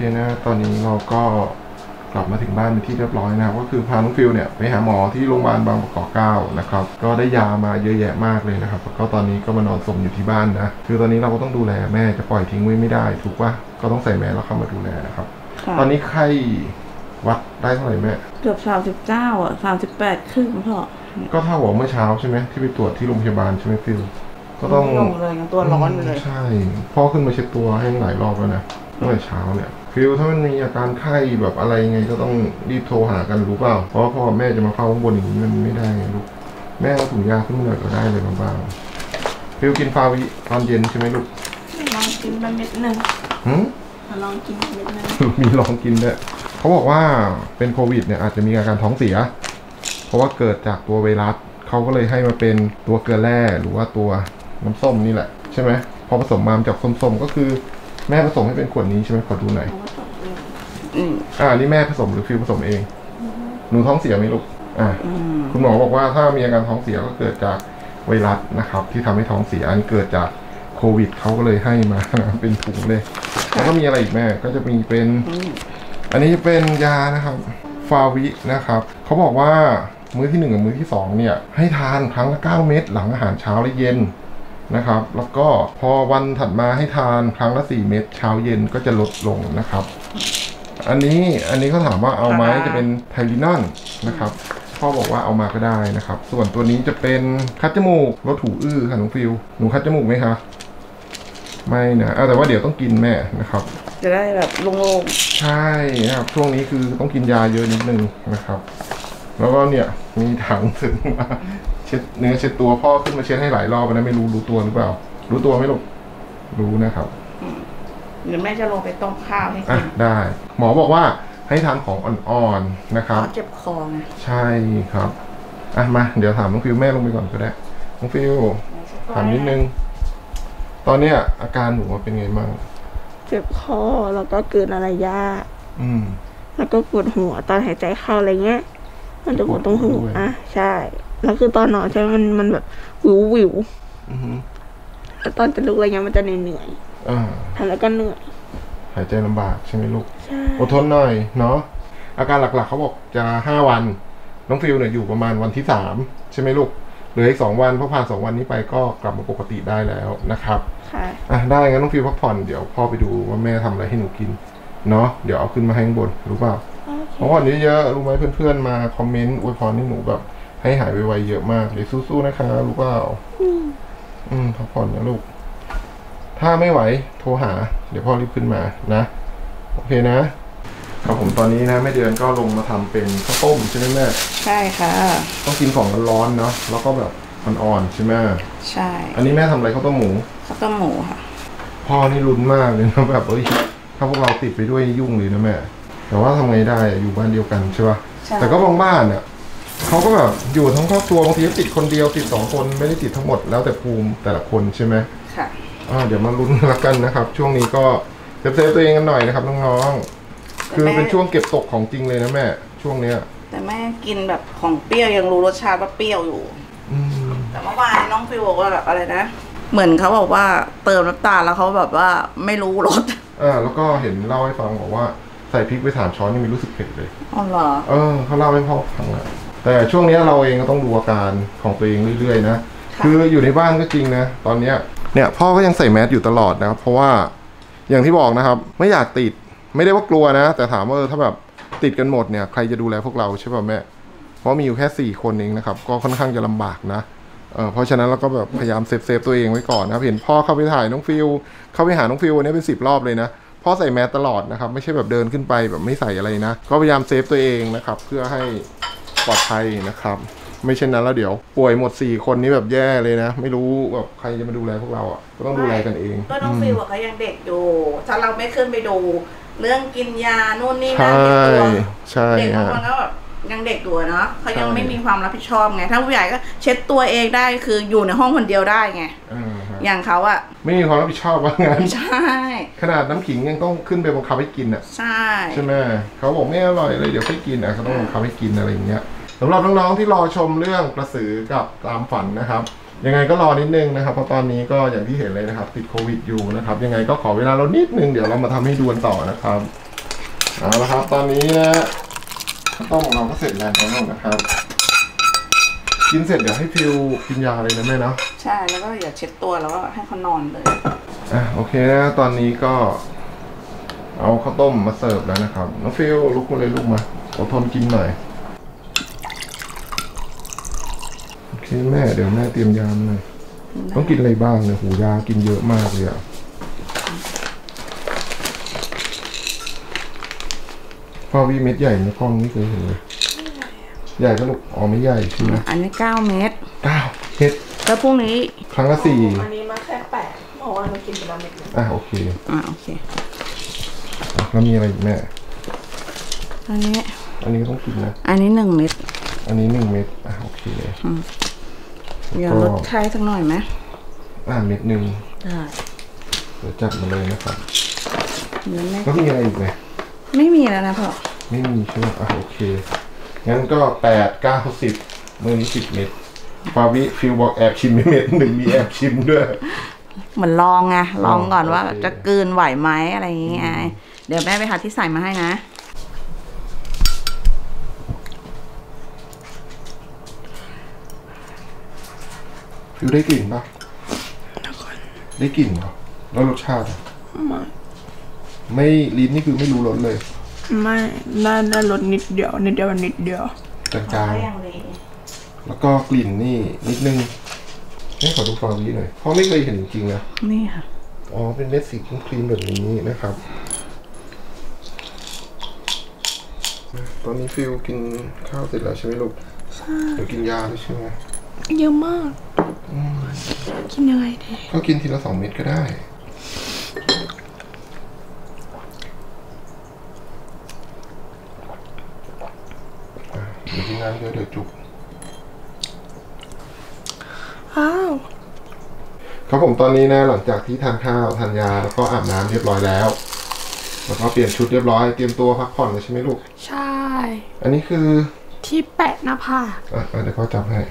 นะตอนนี้เราก็กลับมาถึงบ้านเป็นที่เรียบร้อยนะครับก็คือพาน้องฟิลเนี่ยไปหาหมอที่โรงพยาบาลบางประกอบ9นะครับก็ได้ยามาเยอะแยะมากเลยนะครับก็ตอนนี้ก็มานอนสมอยู่ที่บ้านนะคือตอนนี้เราก็ต้องดูแลแม่จะปล่อยทิ้งไว้ไม่ได้ถูกป่ะก็ต้องใส่แมสแล้วเข้ามาดูแลนะครับตอนนี้ไข้วัดได้เท่าไหร่แม่เกือบ39อ่ะ38ครึ่งพ่อก็เท่ากับเมื่อเช้าใช่ไหมที่ไปตรวจที่โรงพยาบาลใช่ไหมฟิลก็ต้องลงเลยตัวร้อนเลยใช่พ่อขึ้นมาเช็ดตัวให้หลายรอบแล้วนะตั้งแต่เช้าเนี่ยฟิลถ้ามันมีอาการไข้แบบอะไรไงก็ต้องรีบโทรหากันรู้เปล่าเพราะว่าพ่อแม่จะมาเข้าข้างบนอย่างนี้มันไม่ได้ลูกแม่เอาถุงยาขึ้นมาหน่อยก็ได้เลยบ้างฟิลกินฟาวิตอนเย็นใช่ไหมลูกลองกินไปเม็ดนึงลองกินเม็ดนึงมีลองกินด้วยเขาบอกว่าเป็นโควิดเนี่ยอาจจะมีอาการท้องเสียเพราะว่าเกิดจากตัวไวรัสเขาก็เลยให้มาเป็นตัวเกลือแร่หรือว่าตัวน้ำส้มนี่แหละใช่ไหมพอผสมมาจากส้มๆก็คือแม่ผสมให้เป็นขวดนี้ใช่ไหมขอดูหน่อยนี่แม่ผสมหรือฟิลผสมเองหนูท้องเสียไหมลูกคุณหมอบอกว่าถ้ามีอาการท้องเสียก็เกิดจากไวรัสนะครับที่ทำให้ท้องเสียอันเกิดจากโควิดเขาก็เลยให้มาเป็นถุงเลยแล้วก็มีอะไรอีกแม่ก็จะมีเป็นอันนี้เป็นยานะครับฟาวินะครับเขาบอกว่ามื้อที่1กับมื้อที่2เนี่ยให้ทานครั้งละ9 เม็ดหลังอาหารเช้าและเย็นนะครับแล้วก็พอวันถัดมาให้ทานครั้งละ4 เม็ดเช้าเย็นก็จะลดลงนะครับอันนี้เขาถามว่าเอาไหมจะเป็นไทลินอนนะครับพ่อบอกว่าเอามาก็ได้นะครับส่วนตัวนี้จะเป็นคัดจมูกลดหูอื้อค่ะน้องฟิลหนูคัดจมูกไหมคะไม่นะแต่ว่าเดี๋ยวต้องกินแม่นะครับจะได้แบบโล่งๆใช่นะครับช่วงนี้คือต้องกินยาเยอะนิดนึงนะครับแล้วก็เนี่ยมีถังถึงมาเช็ดเนื้อเช็ดตัวพ่อขึ้นมาเช็ดให้หลายรอบนะไม่รู้ตัวหรือเปล่ารู้ตัวไหมลูกรู้นะครับหรือแม่จะลงไปต้มข้าวให้กินได้หมอบอกว่าให้ทานของอ่อนๆนะครับเจ็บคอไงใช่ครับมาเดี๋ยวถามน้องฟิวแม่ลงไปก่อนก็ได้น้องฟิวถามนิดนึงตอนเนี้ยอาการหนูเป็นไงบ้างเจ็บคอแล้วก็เกินอะไรยากแล้วก็ปวดหัวตอนหายใจเข้าอะไรเงี้ยมันจะปวดตรงหูใช่แล้วคือตอนนอนใช่มันแบบวิวแล้วตอนจะลุกอะไรเงี้ยมันจะเหนื่อยทำแล้วก็เหนื่อยหายใจลำบากใช่ไหมลูกอดทนหน่อยเนาะอาการหลักๆเขาบอกจะ5 วันน้องฟิวเนี่ยอยู่ประมาณวันที่3ใช่ไหมลูกเหลืออีก2 วันพอผ่าน2 วันนี้ไปก็กลับมาปกติได้แล้วนะครับได้งั้นน้องฟิวพักผ่อนเดี๋ยวพ่อไปดูว่าแม่ทำอะไรให้หนูกินเนาะเดี๋ยวเอาขึ้นมาให้ข้างบนรู้เปล่าเพราะวันนี้เยอะรู้ไหมเพื่อนๆมาคอมเมนต์อวยพรให้หนูแบบให้หายไวๆเยอะมากเดี๋ยวสู้ๆนะคะรู้เปล่าพักผ่อนนะลูกถ้าไม่ไหวโทรหาเดี๋ยวพ่อรีบขึ้นมานะโอเคนะครับผมตอนนี้นะแม่เดือนก็ลงมาทำเป็นข้าวต้มใช่ไหมแม่ใช่ค่ะต้องกินของร้อนๆเนาะแล้วก็แบบอ่อนๆใช่ไหมใช่อันนี้แม่ทำอะไรข้าวต้มหมูค่ะพ่อนี่ลุ้นมากเลยนะแบบถ้าพวกเราติดไปด้วยยุ่งเลยนะแม่แต่ว่าทำไงได้อยู่บ้านเดียวกันใช่ป่ะแต่ก็บางบ้านเนี่ยเขาก็แบบอยู่ทั้งครอบครัวบางทีติดคนเดียวติด2 คนไม่ได้ติดทั้งหมดแล้วแต่ภูมิแต่ละคนใช่ไหมค่ะเดี๋ยวมาลุ้นกันนะครับช่วงนี้ก็เซฟตัวเองกันหน่อยนะครับน้องๆคือเป็นช่วงเก็บตกของจริงเลยนะแม่ช่วงเนี้ยแต่แม่กินแบบของเปรี้ยวยังรู้รสชาติว่าเปรี้ยวอยู่แต่เมื่อวานน้องฟิวบอกว่าแบบอะไรนะเหมือนเขาบอกว่าเติมน้ำตาลแล้วเขาแบบว่าไม่รู้รสแล้วก็เห็นเล่าให้ฟังบอกว่าใส่พริกไป3 ช้อนยังไม่รู้สึกเผ็ดเลยอ๋อเหรอเขาเล่าให้พ่อฟังนะแต่ช่วงนี้เราเองก็ต้องดูอาการของตัวเองเรื่อยๆนะคืออยู่ในบ้านก็จริงนะตอนเนี้ยเนี่ยพ่อก็ยังใส่แมสอยู่ตลอดนะครับเพราะว่าอย่างที่บอกนะครับไม่อยากติดไม่ได้ว่ากลัวนะแต่ถามว่าถ้าแบบติดกันหมดเนี่ยใครจะดูแลพวกเราใช่ป่ะแม่เพราะมีอยู่แค่4 คนเองนะครับก็ค่อนข้างจะลำบากนะเพราะฉะนั้นเราก็แบบพยายามเซฟตัวเองไว้ก่อนนะครับเห็นพ่อเข้าไปถ่ายน้องฟิวเข้าไปหาน้องฟิววันนี้เป็น10 รอบเลยนะพ่อใส่แมสตลอดนะครับไม่ใช่แบบเดินขึ้นไปแบบไม่ใส่อะไรนะก็พยายามเซฟตัวเองนะครับเพื่อให้ปลอดภัยนะครับไม่เช่นนั้นแล้วเดี๋ยวป่วยหมด4 คนนี้แบบแย่เลยนะไม่รู้แบบใครจะมาดูแลพวกเราก็ต้องดูแลกันเองก็น้องฟิวเขายังเด็กอยู่ถ้าเราไม่ขึ้นไปดูเรื่องกินยานู่นนี่นั่นเด็กบางคนก็แบบยังเด็กอยู่เนาะเขายังไม่มีความรับผิดชอบไงถ้าผู้ใหญ่ก็เช็ดตัวเองได้คืออยู่ในห้องคนเดียวได้ไงอย่างเขาไม่มีความรับผิดชอบว่างั้นใช่ขนาดน้ำขิงยังต้องขึ้นไปบังคับให้กินใช่ไหมเขาบอกไม่อร่อยเลยเดี๋ยวให้กินเขาต้องบังคับให้กินอะไรอย่างเงี้ยสำหรับน้องๆที่รอชมเรื่องกระสือกับตามฝันนะครับยังไงก็รอนิดนึงนะครับเพราะตอนนี้ก็อย่างที่เห็นเลยนะครับติดโควิดอยู่นะครับยังไงก็ขอเวลาเรานิดนึงเดี๋ยวเรามาทำให้ดูกันต่อนะครับเอาละครับตอนนี้นะข้าวต้มของเราก็เสร็จแล้วนะครับกินเสร็จเดี๋ยวให้ฟิวกินยาเลยนะแม่เนาะใช่แล้วก็อย่าเช็ดตัวแล้วก็ให้เขานอนเลยโอเคนะตอนนี้ก็เอาข้าวต้มมาเสิร์ฟแล้วนะครับน้องฟิวลุกมาเลยลูกมาอดทนกินหน่อยโอเคแม่เดี๋ยวแม่เตรียมยาหน่อยต้องกินอะไรบ้างเนี่ยหูยากินเยอะมากเลยอะฟาวีเม็ดใหญ่ในกล้องนี่เคยเห็นเลยใหญ่ก็ลูกอ๋อไม่ใหญ่ใช่ไหมอันนี้9 เม็ดเม็ดแล้วพรุ่งนี้ครั้งละ4 อันนี้มาแค่8เมื่อวานเรากินไปแล้วเม็ดนึงโอเคโอเคแล้วมีอะไรอีกแม่อันนี้ก็ต้องกินนะอันนี้1 เม็ดอันนี้1 เม็ดโอเคอย่าลดไข้สักหน่อยไหมเม็ดนึงได้เดี๋ยวจัดมาเลยนะครับแล้วมีอะไรอีกไหมไม่มีแล้วนะพ่อไม่มีใช่ไหมโอเคงั้นก็8 9 10มื้อนี้10 เม็ดฟาวิฟิลบอกแอบชิมเม็ดหนึ่งมีแอบชิมด้วยเหมือนลองไงลองก่อนว่าจะกลืนไหวไหมอะไรอย่างเงี้ยเดี๋ยวแม่ไปหาที่ใส่มาให้นะฟิลได้กลิ่นปะได้กลิ่นเหรอแล้วรสชาติไม่ลิ้นนี่คือไม่รู้รสเลยไม่ได้รสนิดเดียวจางๆแล้วก็กลิ่นนี่นิดนึงให้ขอดูฟาวิหน่อยเพราะไม่เคยเห็นจริงๆนะนี่ค่ะเป็นเม็ดสีครีมแบบนี้นะครับตอนนี้ฟิลกินข้าวเสร็จแล้วใช่ไหมลูกใช่เดี๋ยวกินยาด้วยใช่ไหมเยอะมากกินยังไงดีก็กินทีละ2 เม็ดก็ได้เดี๋ยวกินน้ำเดี๋ยวจุกครับผมตอนนี้นะหลังจากที่ทานข้าวทานยาแล้วก็อาบน้ำเรียบร้อยแล้วแล้วก็เปลี่ยนชุดเรียบร้อยเตรียมตัวพักผ่อนเลยใช่ไหมลูกใช่อันนี้คือที่แปะหน้าผากเดี๋ยวพ่อจับให้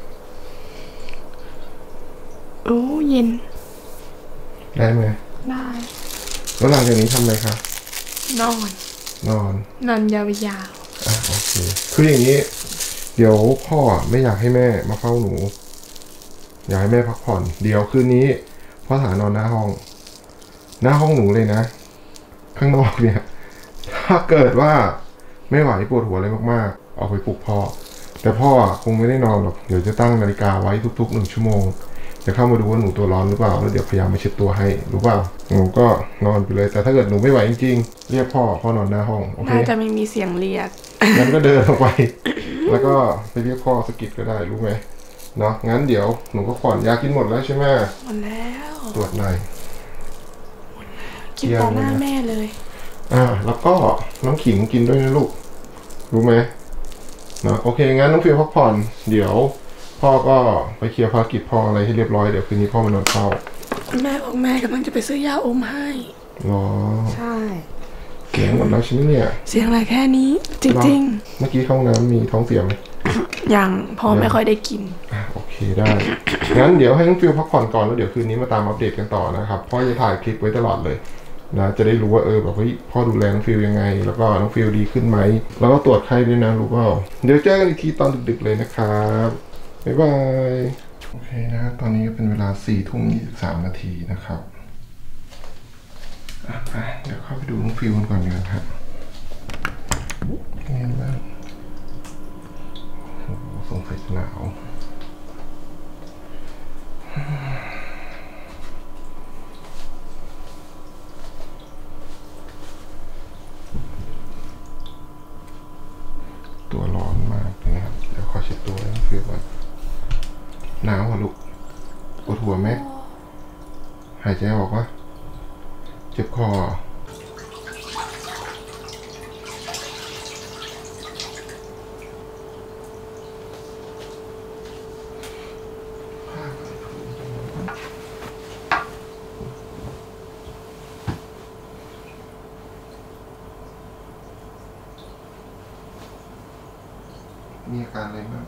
โอ้เย็นได้ไหมได้แล้วหลังจากนี้ทำอะไรครับนอนยาวๆโอเคคืออย่างนี้เดี๋ยวพ่อไม่อยากให้แม่มาเฝ้าหนูอยากให้แม่พักผ่อนเดี๋ยวคืนนี้พ่อถานอนหน้าห้องหนูเลยนะข้างนอกเนี่ยถ้าเกิดว่าไม่ไหวปวดหัวอะไรมากๆออกไปปลุกพ่อแต่พ่อคงไม่ได้นอนหรอกเดี๋ยวจะตั้งนาฬิกาไว้ทุกๆ1 ชั่วโมงจะเข้ามาดูว่าหนูตัวร้อนหรือเปล่าแล้วเดี๋ยวพยายามมาเช็ดตัวให้รู้เปล่าหนูก็นอนไปเลยแต่ถ้าเกิดหนูไม่ไหวจริงๆเรียกพ่อนอนหน้าห้องโอเคน่าจะไม่มีเสียงเรียกงั้นก็เดินออกไปแล้วก็ไปเรียกพ่อสกิดก็ได้รู้ไหมเนาะงั้นเดี๋ยวหนูก็ผ่อนยากินหมดแล้วใช่ไหมหมดแล้วตรวจหน่อยกินต่อหน้าแม่เลยแล้วก็น้องขิงกินด้วยนะลูกรู้ไหมนะโอเคงั้นน้องฟิวพักผ่อนเดี๋ยวพ่อก็ไปเคลียร์ภารกิจพ่ออะไรให้เรียบร้อยเดี๋ยวคืนนี้พ่อมานอนเฝ้าแม่บอกแม่กำลังจะไปซื้อยาอมให้หรอใช่เสียงหมดแล้วใช่ไหมเนี่ยเสียงอะไรแค่นี้จริงๆเมื่อกี้เข้าห้องน้ำมีท้องเสียไหมยังพ่อไม่ค่อยได้กินโอเคได้งั้นเดี๋ยวให้น้องฟิวพักผ่อนก่อนแล้วเดี๋ยวคืนนี้มาตามอัปเดตกันต่อนะครับพ่อจะถ่ายคลิปไว้ตลอดเลยนะจะได้รู้ว่าแบบเฮ้ยพ่อดูแลน้องฟิวยังไงแล้วก็น้องฟิวดีขึ้นไหมแล้วก็ตรวจไข้ด้วยนะรู้เปล่าเดี๋ยวเจอกันอีกทีตอนดึกๆเลยนะครับบ๊ายบายโอเคนะตอนนี้ก็เป็นเวลา4:23 นาทีนะครับเดี๋ยวเข้าไปดูน้องฟิวกันก่อนดีกว่าครับนี่บ้างสงสัยจะหนาวตัวร้อนมากนะครับเดี๋ยวขอเช็ดตัวให้ฟิวก่อนหนาวเหรอลูกปวดหัวไหมหายใจออกวะเจ็บคอมีอาการอะไรบ้าง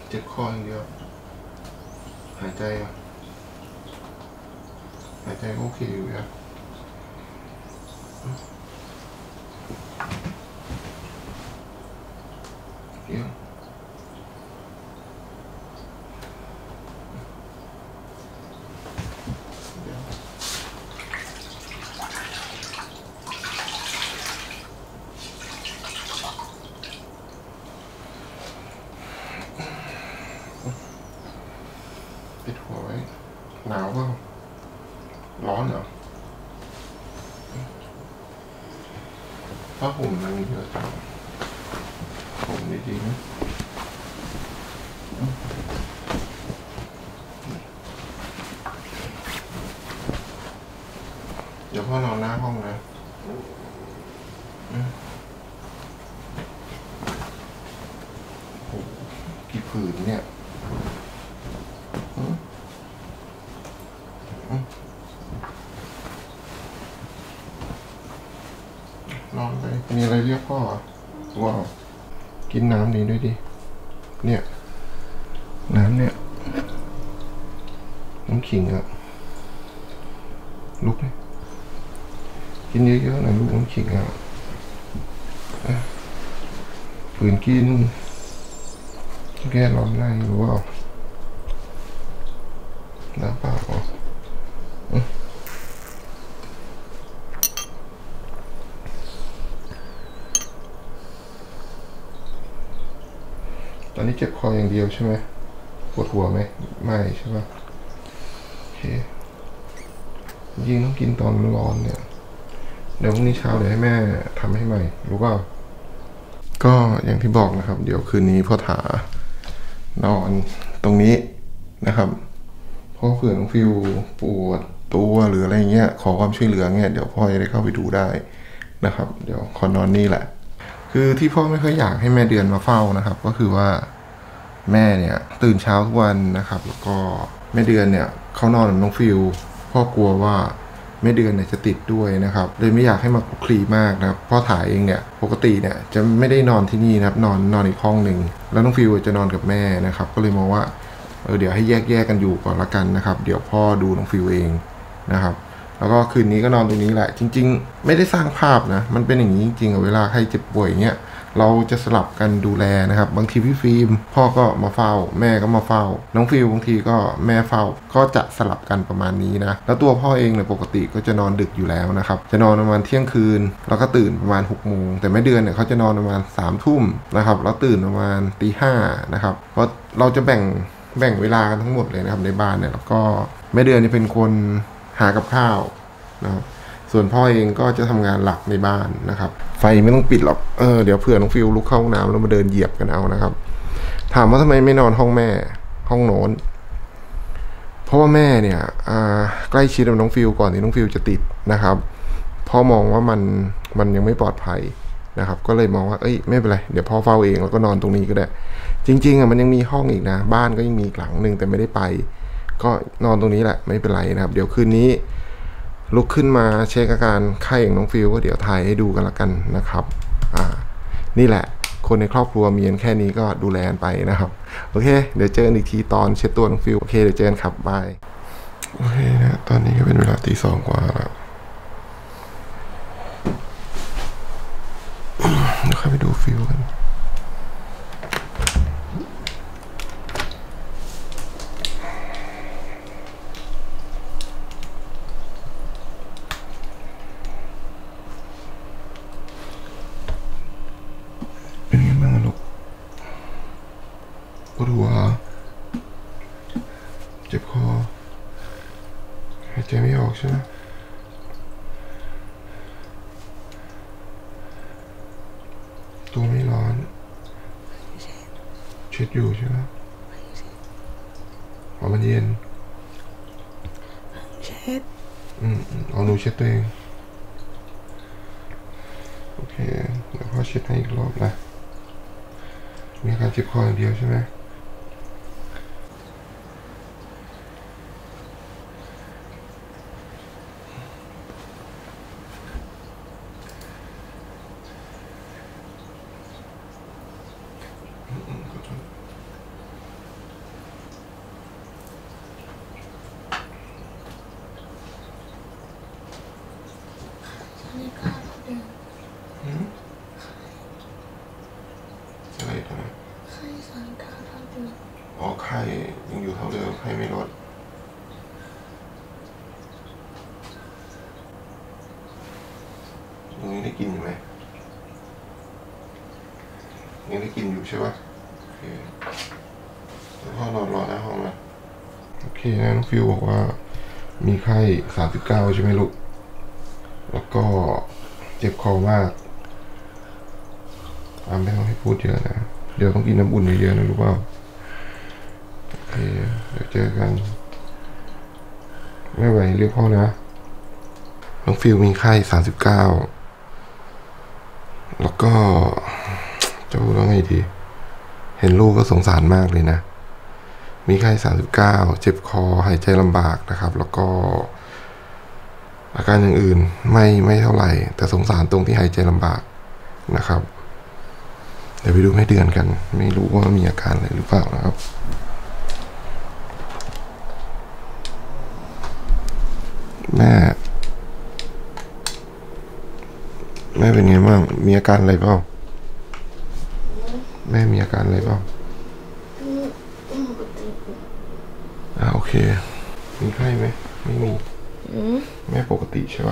เจ็บคออย่างเดียวหายใจโอเคอยู่นะเดี๋ยวปิดหัวไว้หนาวเปล่าร้อนเหรอถ้าผมมันเยอะจังผมดีๆนะเดี๋ยวพ่อนอนหน้าห้องนะโอ้กี่ผืนเนี่ยนอนไปมีอะไรเรียกพ่อว้าวกินน้ำนี้ด้วยดิเนี่ยน้ำเนี่ยน้ำขิงอะลุกเลยกินเยอะๆหน่อยลูกน้ำขิงอะฝืนกินแก้ร้อนในหรือว่าน้ำเปล่าตอนนี้เจ็บคออย่างเดียวใช่ไหมปวดหัวไหมไม่ใช่ปะโอเคยิ่งต้องกินตอนร้อนเนี่ยเดี๋ยวพรุ่งนี้เช้าเดี๋ยวให้แม่ทำให้ใหม่รู้เปล่าก็อย่างที่บอกนะครับเดี๋ยวคืนนี้พ่อถานอนตรงนี้นะครับเพราะเผื่อน้องฟิวปวดตัวหรืออะไรเงี้ยขอความช่วยเหลือเงี้ยเดี๋ยวพ่อจะได้เข้าไปดูได้นะครับเดี๋ยวขอนอนนี่แหละคือที่พ่อไม่ค่อยอยากให้แม่เดือนมาเฝ้านะครับก็คือว่าแม่เนี่ยตื่นเช้าทุกวันนะครับแล้วก็แม่เดือนเนี่ยเขานอนกับน้องฟิวพ่อกลัวว่าแม่เดือนเนี่ยจะติดด้วยนะครับเลยไม่อยากให้มาคลีมากนะครับพ่อถ่ายเองเนี่ยปกติเนี่ยจะไม่ได้นอนที่นี่นะครับนอนอีกห้องหนึ่งแล้วน้องฟิวจะนอนกับแม่นะครับก็เลยมองว่าเดี๋ยวให้แยกกันอยู่ก่อนละกันนะครับเดี๋ยวพ่อดูน้องฟิวเองนะครับแล้วก็คืนนี้ก็นอนตรงนี้แหละจริงๆไม่ได้สร้างภาพนะมันเป็นอย่างนี้จริงๆเวลาใครเจ็บป่วยเงี้ยเราจะสลับกันดูแลนะครับบางทีพี่ฟิล์มพ่อก็มาเฝ้าแม่ก็มาเฝ้าน้องฟิวบางทีก็แม่เฝ้าก็จะสลับกันประมาณนี้นะแล้วตัวพ่อเองเนี่ยปกติก็จะนอนดึกอยู่แล้วนะครับจะนอนประมาณเที่ยงคืนแล้วก็ตื่นประมาณ6 โมงแต่แม่เดือนเนี่ยเขาจะนอนประมาณ3 ทุ่มนะครับแล้วตื่นประมาณตี 5นะครับเพราะเราจะแบ่งเวลากันทั้งหมดเลยนะครับในบ้านเนี่ยแล้วก็แม่เดือนจะเป็นคนหากับข้าวนะครับส่วนพ่อเองก็จะทำงานหลักในบ้านนะครับไฟไม่ต้องปิดหรอกเดี๋ยวเผื่อน้องฟิวลุกเข้าห้องน้ำแล้วมาเดินเหยียบกันเอานะครับถามว่าทำไมไม่นอนห้องแม่ห้องโน้นเพราะว่าแม่เนี่ยใกล้ชิดกับน้องฟิวก่อนที่น้องฟิวจะติดนะครับพ่อมองว่ามันยังไม่ปลอดภัยนะครับก็เลยมองว่าไม่เป็นไรเดี๋ยวพ่อเฝ้าเองแล้วก็นอนตรงนี้ก็ได้จริงๆมันยังมีห้องอีกนะบ้านก็ยังมีอีกหลังหนึ่งแต่ไม่ได้ไปก็นอนตรงนี้แหละไม่เป็นไรนะครับเดี๋ยวคืนนี้ลุกขึ้นมาเช็คอาการไข้ของน้องฟิวก็เดี๋ยวถ่ายให้ดูกันละกันนะครับนี่แหละคนในครอบครัวมีกันแค่นี้ก็ดูแลกันไปนะครับโอเคเดี๋ยวเจอกันอีกทีตอนเช็ดตัวน้องฟิวโอเคเดี๋ยวเจอกันครับบายโอเคนะตอนนี้ก็เป็นเวลาตี 2 กว่าแล้วเดี๋ยวเข้าไปดูฟิวกันเป็นไงบ้างลูกปวดหัวเจ็บคอหายใจไม่ออกใช่ไหมตัวไม่ร้อนเช็ดอยู่ใช่ไหมมันเย็นเช็ดเอาหนูเช็ดตัวเองโอเคเดี๋ยวพ่อเช็ดให้อีกรอบนะมีอาการเจ็บคออย่างเดียวใช่ไหมอะไรกันนะอ๋อไข้ยังอยู่เท่าเดิมไข้ไม่ลดยังได้กินอยู่ไหมยังได้กินอยู่ใช่ปะโอเคแล้วพ่อนอนรอหน้าห้องนะโอเคนะน้องฟิวบอกว่ามีไข้39ใช่ไหมลูกแล้วก็เจ็บคอมากไม่ต้องให้พูดเยอะนะเดี๋ยวต้องกินน้ำอุ่นเยอะๆนะรู้เปล่าโอเคเดี๋ยวเจอกันไม่ไหวเรียกพ่อนะน้องฟิวมีไข้39แล้วก็จะพูดว่าไงดีเห็นลูกก็สงสารมากเลยนะมีไข้39เจ็บคอหายใจลำบากนะครับแล้วก็อาการอย่างอื่นไม่เท่าไหร่แต่สงสารตรงที่หายใจลำบากนะครับเดี๋ยวไปดูแม่เดือนกันไม่รู้ว่ามีอาการอะไรหรือเปล่านะครับแม่เป็นไงบ้างมีอาการอะไรเปล่าแม่มีอาการอะไรเปล่าโอเคมีไข้ไหมไม่มีแม่ปกติใช่ป่ะ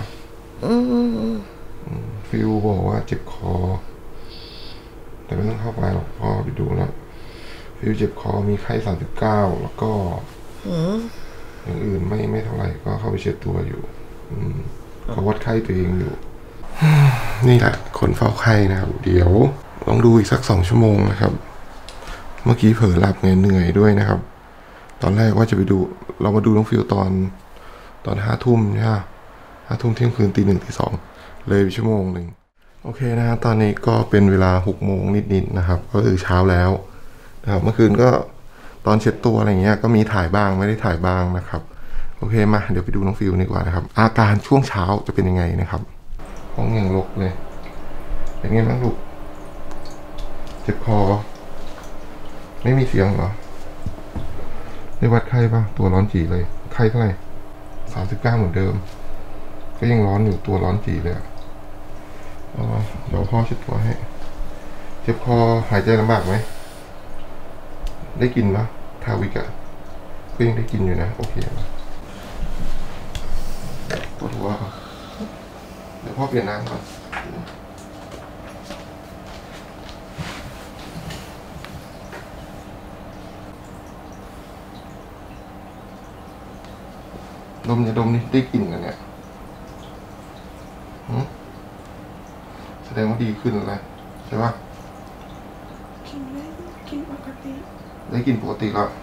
ฟิวบอกว่าเจ็บคอแต่ไม่ต้องเข้าไปหรอกพอไปดูแล้วฟิวเจ็บคอมีไข้39แล้วก็อย่างอื่นไม่เท่าไหร่ก็เข้าไปเช็ดตัวอยู่เขาวัดไข้ตัวเองอยู่นี่แหละคนเฝ้าไข้นะครับเดี๋ยวลองดูอีกสัก2 ชั่วโมงนะครับเมื่อกี้เผลอหลับไงเหนื่อยด้วยนะครับตอนแรกว่าจะไปดูเรามาดูน้องฟิวตอน5 ทุ่มใช่ไหม5 ทุ่มเที่ยงคืนตี 1 ตี 2เลยไปชั่วโมงหนึ่งโอเคนะตอนนี้ก็เป็นเวลา6 โมงนิดๆนะครับก็คือเช้าแล้วนะครับเมื่อคืนก็ตอนเช็ดตัวอะไรเงี้ยก็มีถ่ายบ้างไม่ได้ถ่ายบ้างนะครับโอเคมาเดี๋ยวไปดูน้องฟิวดีกว่านะครับอาการช่วงเช้าจะเป็นยังไงนะครับห้องยังรกเลยเป็นไงบ้างลูกเจ็บคอไม่มีเสียงเหรอได้วัดไข้ป่ะตัวร้อนจีเลยไข้เท่าไหร่39เหมือนเดิมก็ยังร้อนอยู่ตัวร้อนจีเลยเดี๋ยวพ่อเช็ดตัวให้เจ็บคอหายใจลำบากไหมได้กินปะทาวิกอะก็ยังได้กินอยู่นะโอเคปวดหัวเดี๋ยวพ่อเปลี่ยนน้ำก่อนดมนี่ได้กลิ่นกันเนี่ยแสดงว่าดีขึ้นแล้วใช่ปะกินปกติได้กินปกติแล้ว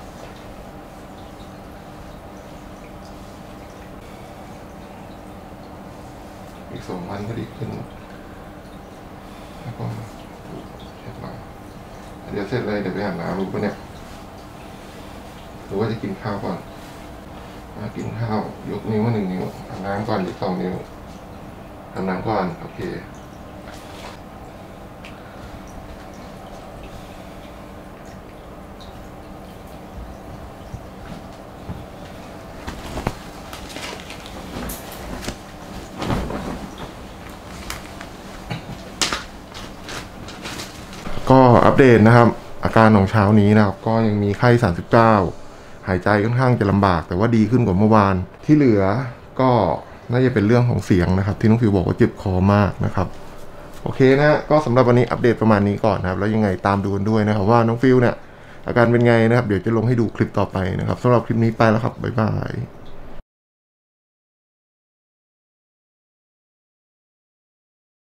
อีก2 วันก็ดีขึ้นแล้วก็เช็ดมาเดี๋ยวเสร็จเลยเดี๋ยวไปอาบน้ำรู้ปะเนี่ยหรือว่าจะกินข้าวก่อนกินข้าวยกนิ้วมา1 นิ้วอาบน้ำก่อนอีก2 นิ้วอาบน้ำก่อนโอเคก็อัปเดตนะครับอาการของเช้านี้นะครับก็ยังมีไข้39หายใจค่อนข้างจะลำบากแต่ว่าดีขึ้นกว่าเมื่อวานที่เหลือก็น่าจะเป็นเรื่องของเสียงนะครับที่น้องฟิวบอกว่าเจ็บคอมากนะครับโอเคนะก็สำหรับวันนี้อัปเดตประมาณนี้ก่อนนะครับแล้วยังไงตามดูกันด้วยนะครับว่าน้องฟิวเนี่ยอาการเป็นไงนะครับเดี๋ยวจะลงให้ดูคลิปต่อไปนะครับสำหรับคลิปนี้ไปแล้วครับบ๊ายบาย